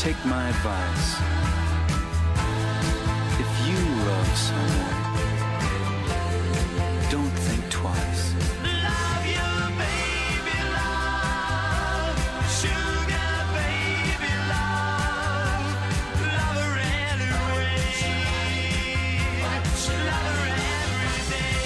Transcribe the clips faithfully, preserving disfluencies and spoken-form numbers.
take my advice. If you love someone, don't think twice. Love you, baby, love. Sugar, baby, love. Love her anyway. Love her every day.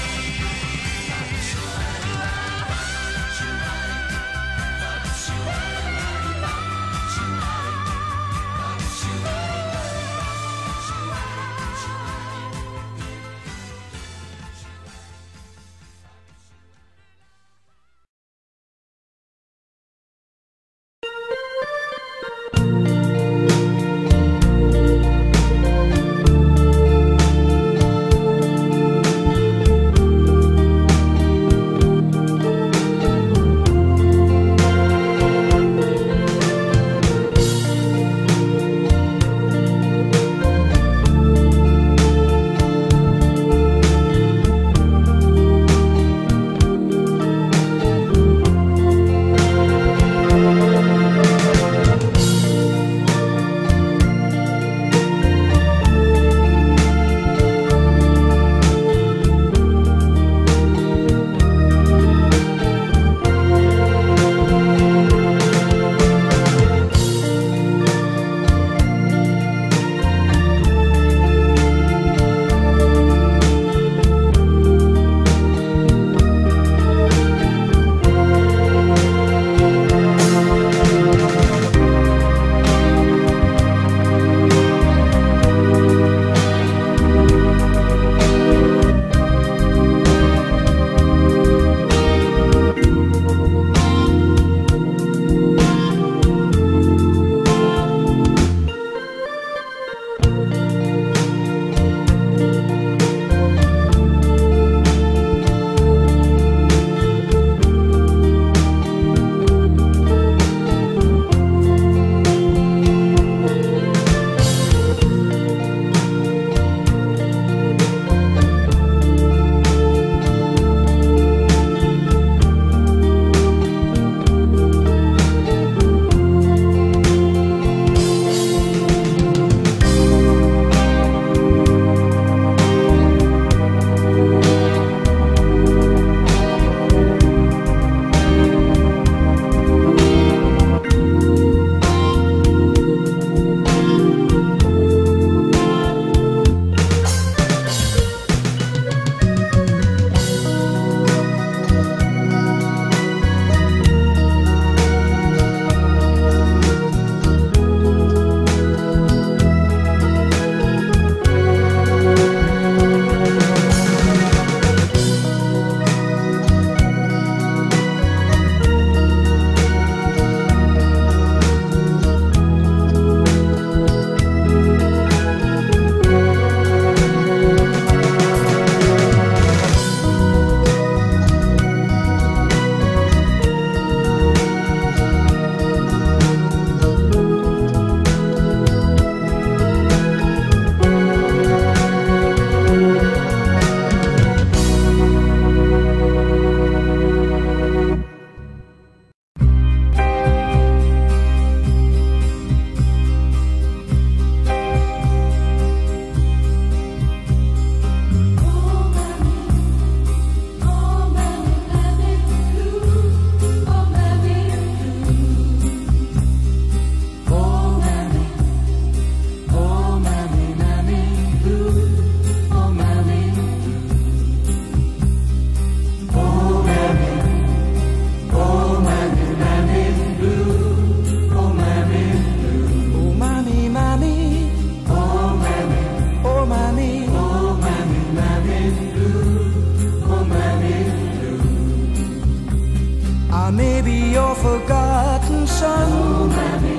forgotten son, oh, Mammy.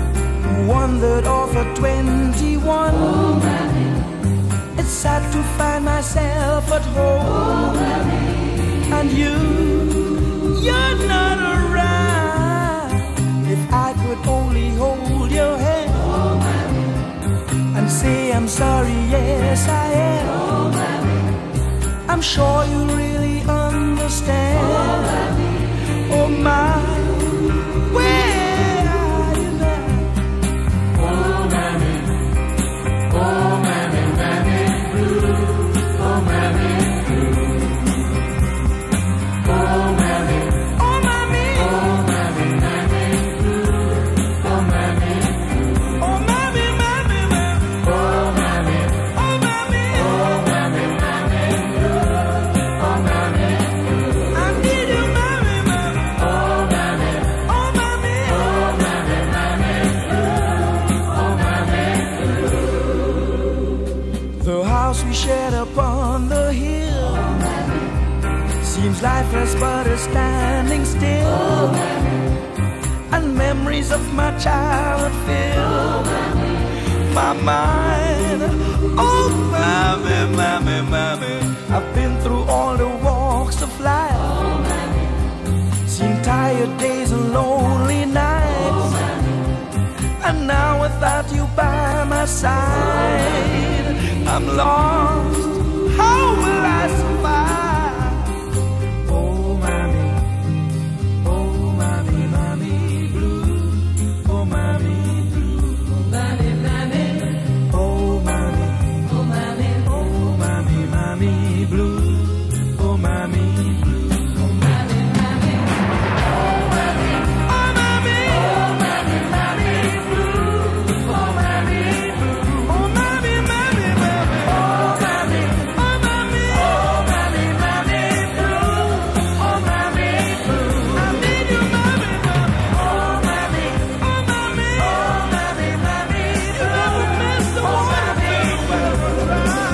Wandered off at twenty-one. Oh, Mammy. It's sad to find myself at home, oh, Mammy. and you, you're not around. If I could only hold your hand, oh, Mammy. and say I'm sorry, yes I am. Oh, Mammy. I'm sure you really understand. Oh, Mammy. Oh my, where are you now? Seems lifeless but is standing still. Oh, mammy. And memories of my childhood fill Oh, mammy. my mind. Oh, mammy, mammy, mammy, I've been through all the walks of life. Oh, mammy. Seen tired days and lonely nights. Oh, mammy. And now without you by my side, I'm lost. How will I survive? Oh, mammy. Oh, mammy, mammy blue. Oh, mammy blue. Mammy, mammy. Oh, mammy. Oh, mammy. Oh, mammy, mammy blue. Oh, mammy blue. Oh, mammy, mammy. Oh, mammy. Oh, mammy. Oh, mammy, mammy blue. Oh, mammy blue. Oh, mammy, mammy, mammy. Oh, mammy. Oh, mammy. Oh, mammy, mammy blue. Oh, mammy blue. I need you, mammy, mammy. Oh, mammy. Oh, mammy. Oh, mammy, mammy You never miss the Oh, one mammy. thing.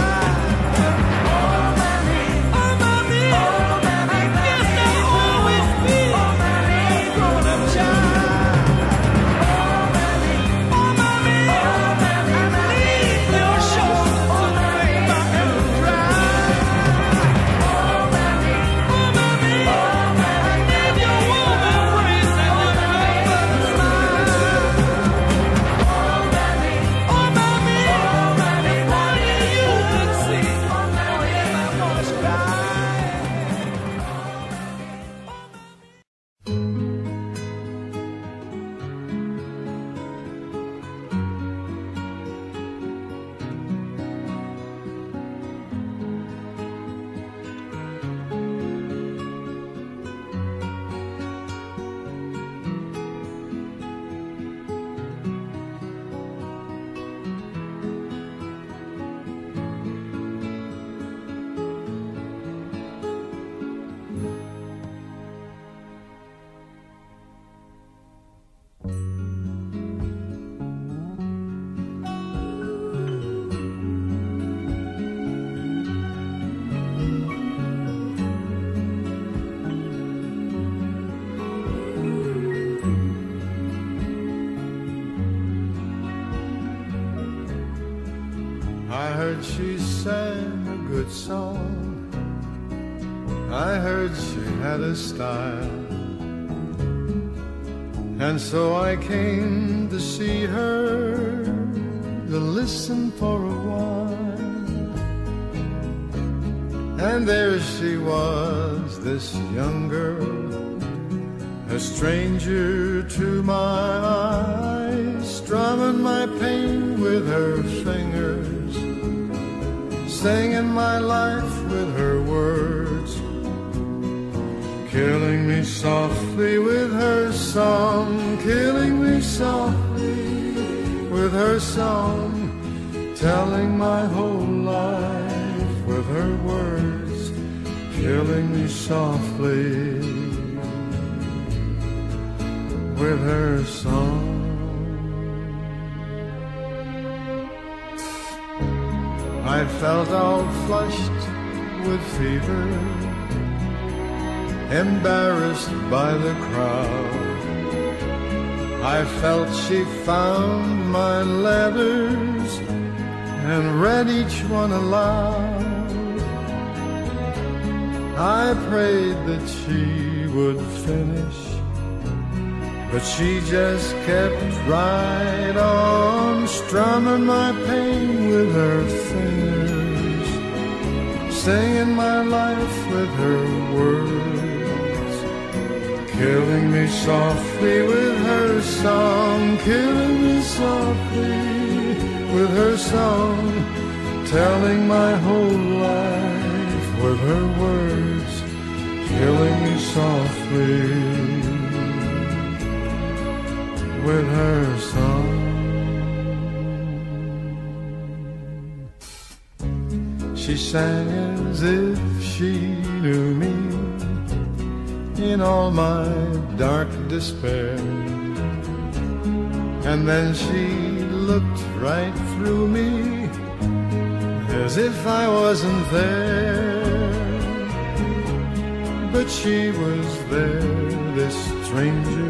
Oh, mammy. Oh, mammy. Oh, mammy, I guess mammy. I'll always be Oh, mammy. a grown-up child. Oh, mammy. Oh, mammy. Oh, mammy, I mammy. need your shoulders to make my head dry. Oh, mammy. Oh, mammy. Oh, mammy, I need your warm embrace and your velvet smile. Oh, mammy. Oh, mammy. Oh, mammy, If only you could see Oh, mammy. my voice cry. I heard she sang a good song. I heard she had a style. And so I came to see her, to listen for a while. And there she was, this young girl, a stranger to my eyes, strumming my pain with her fingers, singing my life with her words, killing me softly with her song, killing me softly with her song, telling my whole life with her words, killing me softly with her song. I felt all flushed with fever, embarrassed by the crowd. I felt she found my letters and read each one aloud. I prayed that she would finish, but she just kept right on, strumming my pain with her fingers, singing my life with her words, killing me softly with her song, killing me softly with her song, telling my whole life with her words, killing me softly with her song. She sang as if she knew me in all my dark despair, and then she looked right through me as if I wasn't there. but she was there, this stranger,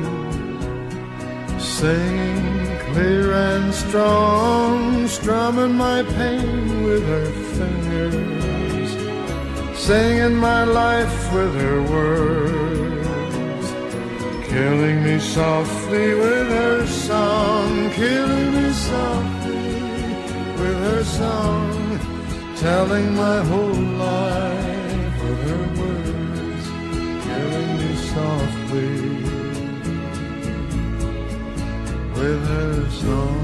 singing clear and strong, strumming my pain with her fingers, singing my life with her words, killing me softly with her song, killing me softly with her song, telling my whole life with her words, killing me softly with her song.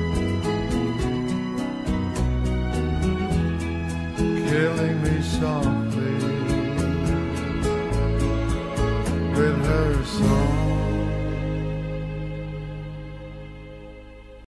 Killing me softly